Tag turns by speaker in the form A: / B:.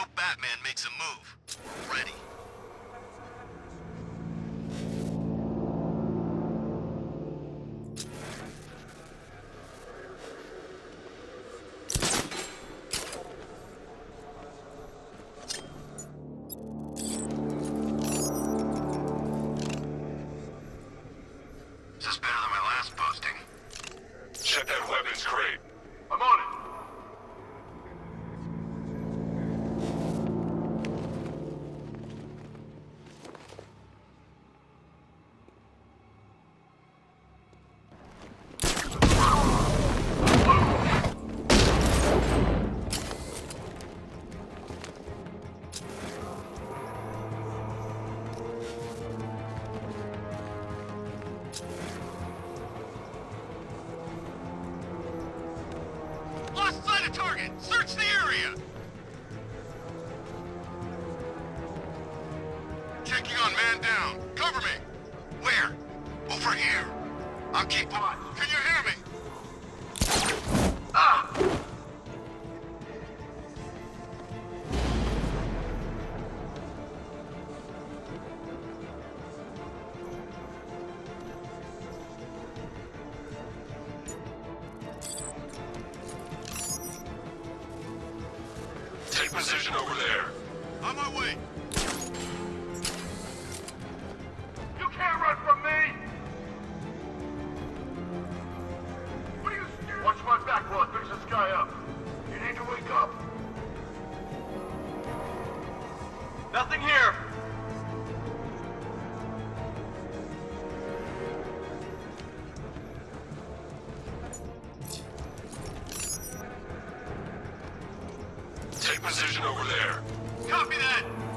A: Batman makes a move. Ready. Is this better than my last posting?
B: Check that weapons crate.
A: I'm on it. Lost sight of target! Search the area! Checking on man down. Cover me! Where? Over here. I'll keep watch. Can you hear me? Ah!
B: Take position over there.
A: On my way.
C: You can't run from me! What are you scared? Watch my back while I fix this guy up. You need to wake up. Nothing here.
B: Take position over there.
A: Copy that!